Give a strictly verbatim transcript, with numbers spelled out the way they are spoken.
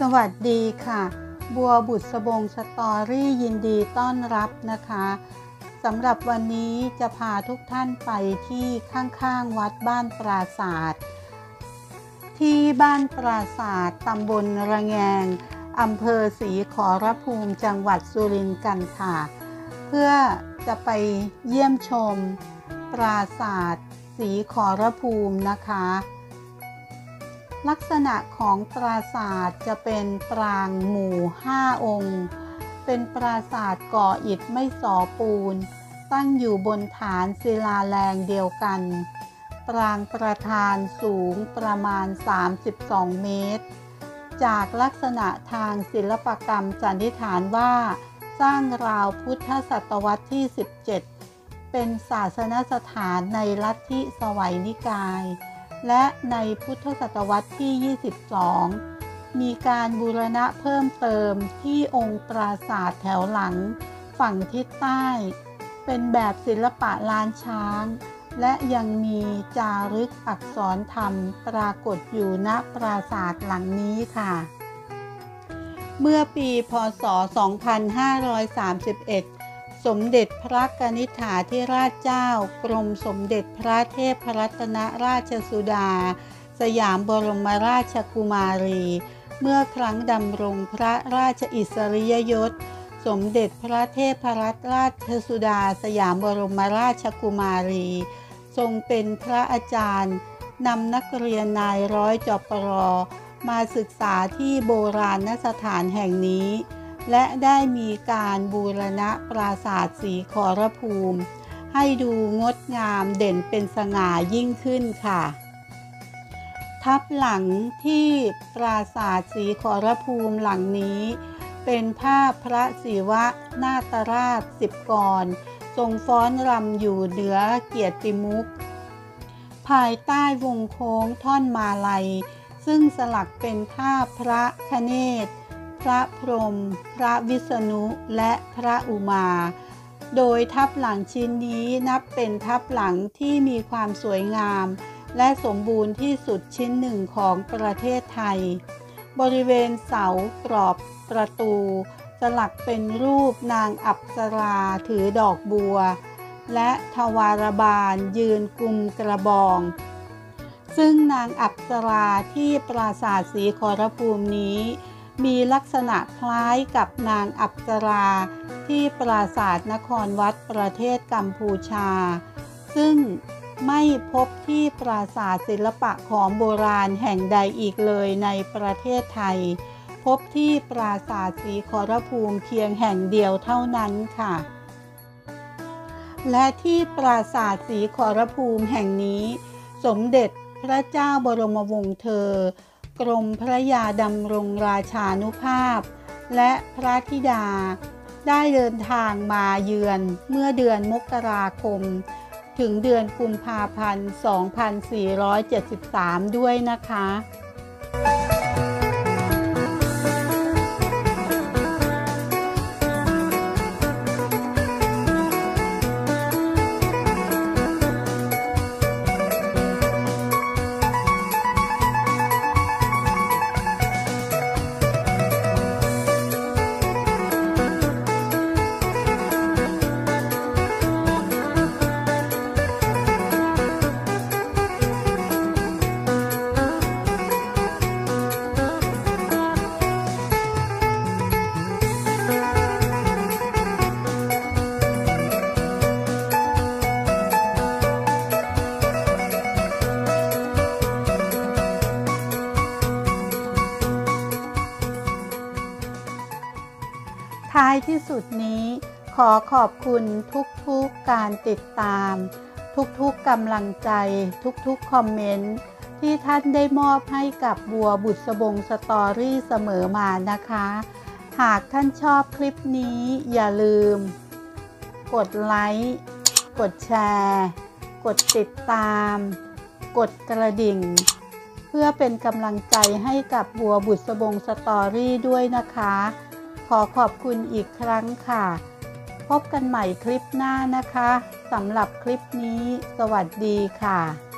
สวัสดีค่ะบัวบุษบงสตอรี่ยินดีต้อนรับนะคะสำหรับวันนี้จะพาทุกท่านไปที่ข้างๆวัดบ้านปราศาสตร์ที่บ้านปราศาสตร์ตำบลระแงงอำเภอศรีขอรภูมิจังหวัดสุรินทร์กันค่ะเพื่อจะไปเยี่ยมชมปราศาสตร์ศรีขอรภูมินะคะลักษณะของปราสาทจะเป็นปรางหมู่ห้าองค์เป็นปราสาทก่ออิฐไม่สอปูนตั้งอยู่บนฐานศิลาแรงเดียวกันปรางประธานสูงประมาณสามสิบสองเมตรจากลักษณะทางศิลปกรรมสันนิษฐานว่าสร้างราวพุทธศตวรรษที่สิบเจ็ดเป็นศาสนสถานในลัทธิสวัยนิกายและในพุทธศตวรรษที่ยี่สิบสองมีการบูรณะเพิ่มเติมที่องค์ปราสาทแถวหลังฝั่งทิศใต้เป็นแบบศิลปะล้านช้างและยังมีจารึกอักษรธรรมปรากฏอยู่ณปราสาทหลังนี้ค่ะเมื่อปีพ.ศ. สองพันห้าร้อยสามสิบเอ็ดสมเด็จพระกนิษฐาธิราชเจ้ากรมสมเด็จพระเทพรัตนราชสุดาสยามบรมราชกุมารีเมื่อครั้งดำรงพระราชอิสริยยศสมเด็จพระเทพรัตนราชสุดาสยามบรมราชกุมารีทรงเป็นพระอาจารย์นำนักเรียนนายร้อยจปรมาศึกษาที่โบราณสถานแห่งนี้และได้มีการบูรณะปราสาทศรีขอรภูมิให้ดูงดงามเด่นเป็นสง่ายิ่งขึ้นค่ะทับหลังที่ปราสาทศรีขอรภูมิหลังนี้เป็นภาพพระศิวะนาตราชสิบกรทรงฟ้อนรำอยู่เหนือเกียรติมุขภายใต้วงโค้งท่อนมาลัยซึ่งสลักเป็นภาพพระคเนศพระพรหมพระวิษณุและพระอุมาโดยทับหลังชิ้นนี้นับเป็นทับหลังที่มีความสวยงามและสมบูรณ์ที่สุดชิ้นหนึ่งของประเทศไทยบริเวณเสากรอบประตูสลักเป็นรูปนางอัปสราถือดอกบัวและทวารบาลยืนกุมกระบองซึ่งนางอัปสราที่ปราสาทศรีขอรภูมินี้มีลักษณะคล้ายกับนางอัปสราที่ปราสาทนครวัดประเทศกัมพูชาซึ่งไม่พบที่ปราสาทศิลปะของโบราณแห่งใดอีกเลยในประเทศไทยพบที่ปราสาทศรีขอรภูมิเพียงแห่งเดียวเท่านั้นค่ะและที่ปราสาทศรีขอรภูมิแห่งนี้สมเด็จพระเจ้าบรมวงศ์เธอกรมพระยาดำรงราชานุภาพและพระธิดาได้เดินทางมาเยือนเมื่อเดือนมกราคมถึงเดือนกุมภาพันธ์ สองพันสี่ร้อยเจ็ดสิบสาม ด้วยนะคะท้ายที่สุดนี้ขอขอบคุณทุกๆการติดตามทุกๆกำลังใจทุกๆคอมเมนต์ที่ท่านได้มอบให้กับบัวบุษบงสตอรี่เสมอมานะคะหากท่านชอบคลิปนี้อย่าลืมกดไลค์กดแชร์กดติดตามกดกระดิ่งเพื่อเป็นกำลังใจให้กับบัวบุษบงสตอรี่ด้วยนะคะขอขอบคุณอีกครั้งค่ะพบกันใหม่คลิปหน้านะคะสำหรับคลิปนี้สวัสดีค่ะ